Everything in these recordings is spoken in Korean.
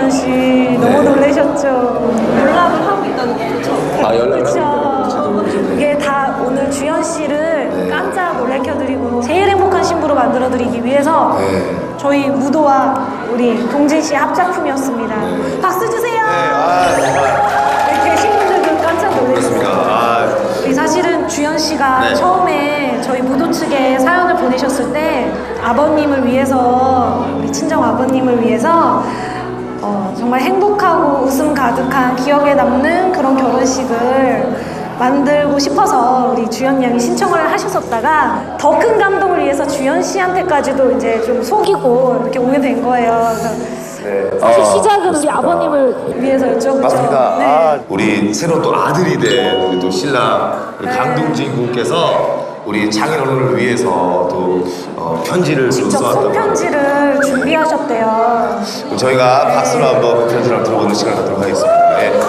주현 씨 너무 놀라셨죠? 연락을 하고 있다는 거죠? 아, 연락을 그쵸? 하고 있다는 이게 다 오늘 주현 씨를 깜짝 놀래켜드리고 제일 행복한 신부로 만들어드리기 위해서 저희 무도와 우리 동진 씨의 합작품이었습니다. 박수 주세요! 이렇게 신부들도 깜짝 놀랐습니다. 사실은 주현 씨가 처음에 저희 무도 측에 사연을 보내셨을 때 아버님을 위해서, 우리 친정 아버님을 위해서 정말 행복하고 웃음 가득한 기억에 남는 그런 결혼식을 만들고 싶어서 우리 주현 양이 신청을 하셨었다가 더 큰 감동을 위해서 주현 씨한테까지도 이제 좀 속이고 이렇게 오게 된 거예요. 사실 시작은 우리 아버님을 위해서 여쭤보죠. 맞습니다. 네. 우리 새로 또 아들이 된 우리 또 신랑 우리 강동진 군께서 우리 장인어른을 위해서 또 편지를 직접 써왔다고. 손편지를 준비하셨대요. 저희가 박수로 한번 편지를 들어보는 시간을 갖도록 하겠습니다. 네.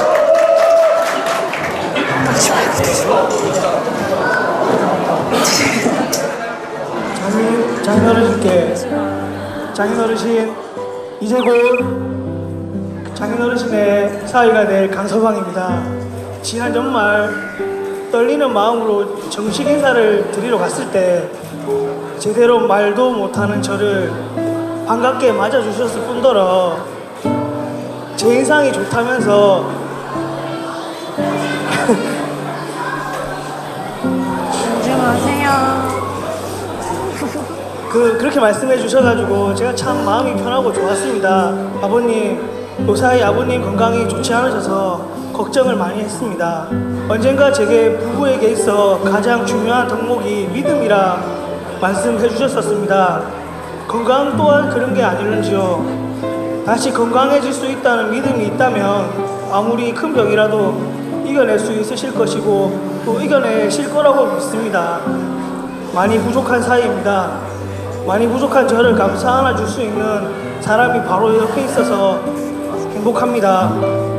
장인어르신께, 장인어르신 이제 곧 장인어르신의 사위가 될 강서방입니다. 지난 연말 떨리는 마음으로 정식 인사를 드리러 갔을 때 제대로 말도 못하는 저를 반갑게 맞아주셨을 뿐더러 제 인상이 좋다면서 안녕하세요. 그렇게 말씀해 주셔가지고 제가 참 마음이 편하고 좋았습니다. 아버님, 요사이 아버님 건강이 좋지 않으셔서 걱정을 많이 했습니다. 언젠가 제게 부부에게 있어 가장 중요한 덕목이 믿음이라 말씀해 주셨었습니다. 건강 또한 그런 게 아닐는지요. 다시 건강해질 수 있다는 믿음이 있다면 아무리 큰 병이라도 이겨낼 수 있으실 것이고 또 이겨내실 거라고 믿습니다. 많이 부족한 사이입니다. 많이 부족한 저를 감싸 안아줄 수 있는 사람이 바로 옆에 있어서 행복합니다.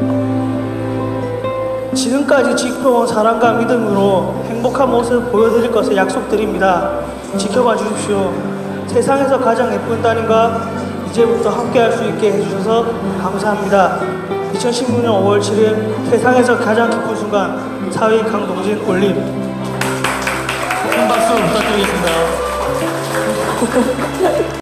지금까지 지켜온 사랑과 믿음으로 행복한 모습 보여드릴 것을 약속드립니다. 지켜봐 주십시오. 세상에서 가장 예쁜 따님과 이제부터 함께할 수 있게 해주셔서 감사합니다. 2016년 5월 7일 세상에서 가장 기쁜 순간 사위 강동진 올림. 큰 박수 부탁드리겠습니다.